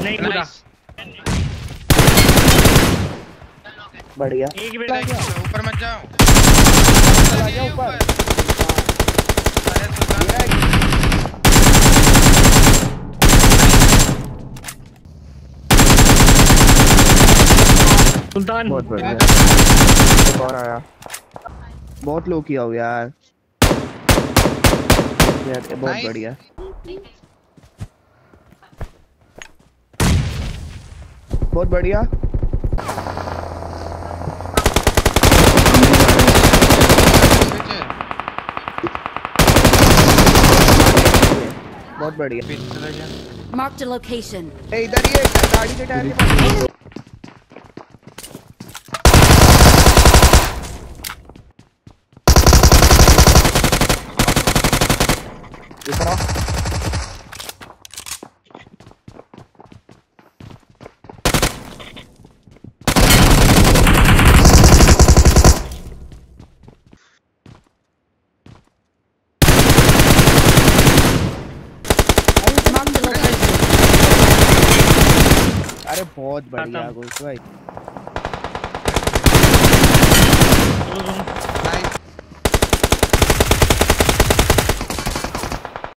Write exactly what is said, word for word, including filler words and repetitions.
नहीं कूदा। बढ़िया। एक भी नहीं। ऊपर मत जाओ। चला गया ऊपर। अरे सुल्तान सुल्तान बहुत बढ़िया। और आया बहुत लो किया हो यार यार बहुत बढ़िया। बहुत बढ़िया। बहुत बढ़िया। Marked a location. ए इधर ही है गाड़ी के टायर के पास। इधर अरे बहुत बढ़िया गुड भाई।